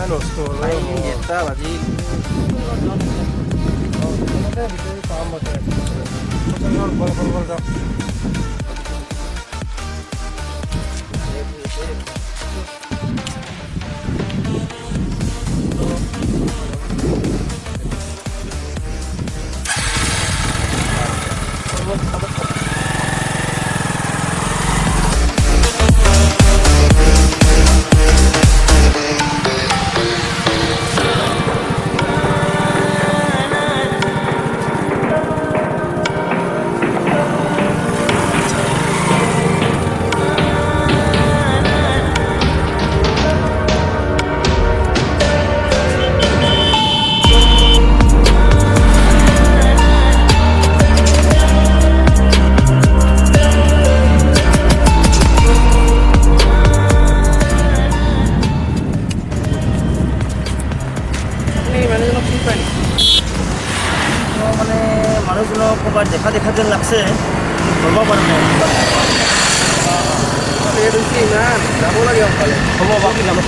নষ্ট হ'ল এটা বাজি পাম বল যাওক দেখা দেখা যেন লাগছে ধৰিব পৰা নাই ইমান যাব লাগে অকলে হ'ব বাকী যাব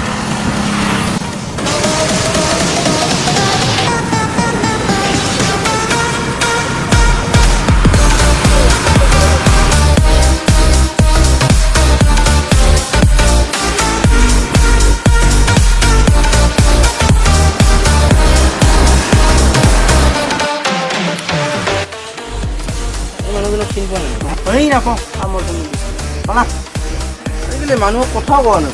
মানুহক কথাও কোৱা নাই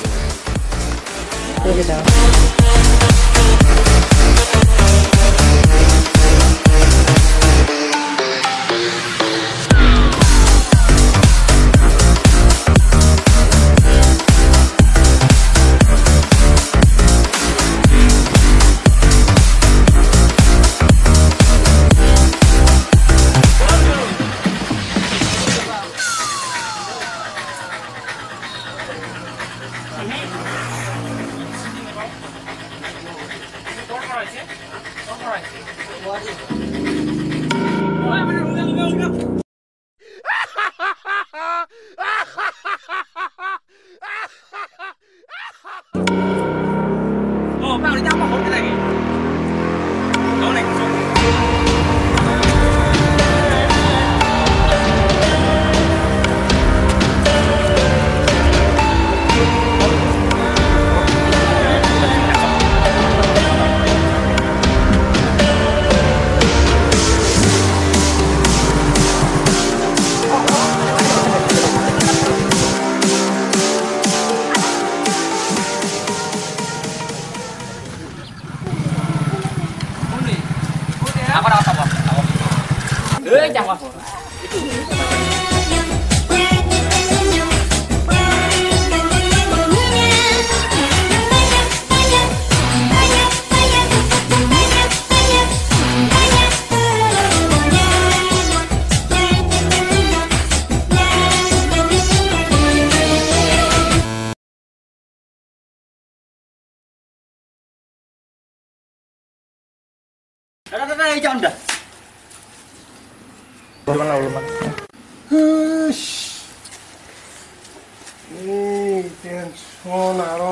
টেনশন আৰু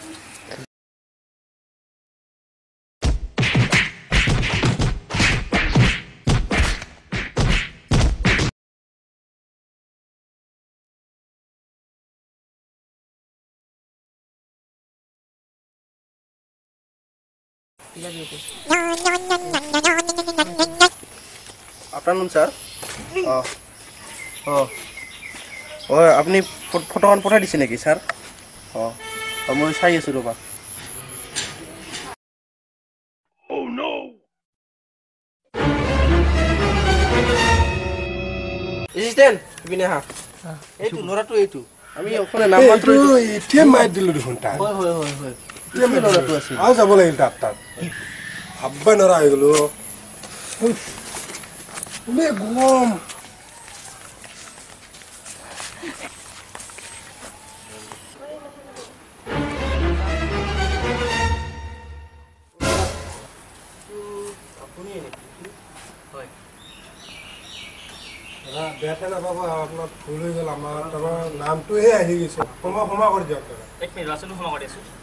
আপনার নাম স্যার আপনি ফটোখন পঠাই দিছে নাকি স্যার মই চাই আছো ৰবা এসিস্ট্যান্ট বিনে হা এইটো লৰাটো এইটো আমি ওখানে নাম মাত্র এটিএম মাই দিলো দেখোন তা হয় হয় হয় হয় এটিএম লৰাটো আছে আও যাব লাগিল তাত আব্বা নৰা হৈ গলো উলে গম বেটা না বাবা আপনার ভুল হয়ে গেল আমার নামটোহে আহি গেছে ক্ষমা ক্ষমা করে দিয়ক এক মিনিট রাসেল ক্ষমা করে দিছো